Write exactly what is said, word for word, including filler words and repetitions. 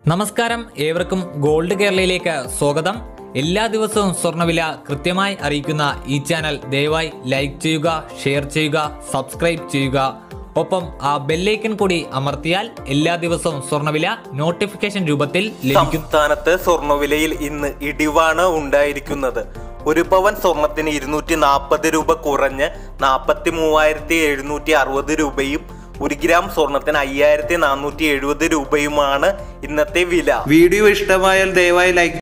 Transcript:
നമസ്കാരം, ഏവർക്കും ഗോൾഡ് കേരളയിലേക്ക് സ്വാഗതം. എല്ലാ ദിവസവും സ്വർണ്ണവില കൃത്യമായി അറിയിക്കുന്ന ഈ ചാനൽ ദയവായി ലൈക്ക് ചെയ്യുക, ഷെയർ ചെയ്യുക, സബ്സ്ക്രൈബ് ചെയ്യുക. ഒപ്പം ആ ബെല്ലൈക്കൺ കൂടി അമർത്തിയാൽ എല്ലാ ദിവസവും സ്വർണ്ണവില നോട്ടിഫിക്കേഷൻ രൂപത്തിൽ ലഭിക്കും. സംസ്ഥാനത്ത് സ്വർണ്ണവിലയിൽ ഇന്ന് ഇടിവാണ് ഉണ്ടായിരിക്കുന്നത്. ഒരു പവൻ സ്വർണത്തിന് ഇരുന്നൂറ്റി നാൽപ്പത് രൂപ കുറഞ്ഞ് നാൽപ്പത്തി മൂവായിരത്തി എഴുന്നൂറ്റി അറുപത് രൂപയും ഒരു ഗ്രാം സ്വർണത്തിന് അയ്യായിരത്തി നാനൂറ്റി എഴുപത് രൂപയുമാണ് ഇന്നത്തെ വില. വീഡിയോ ഇഷ്ടമായാൽ ദയവായി ലൈക്ക്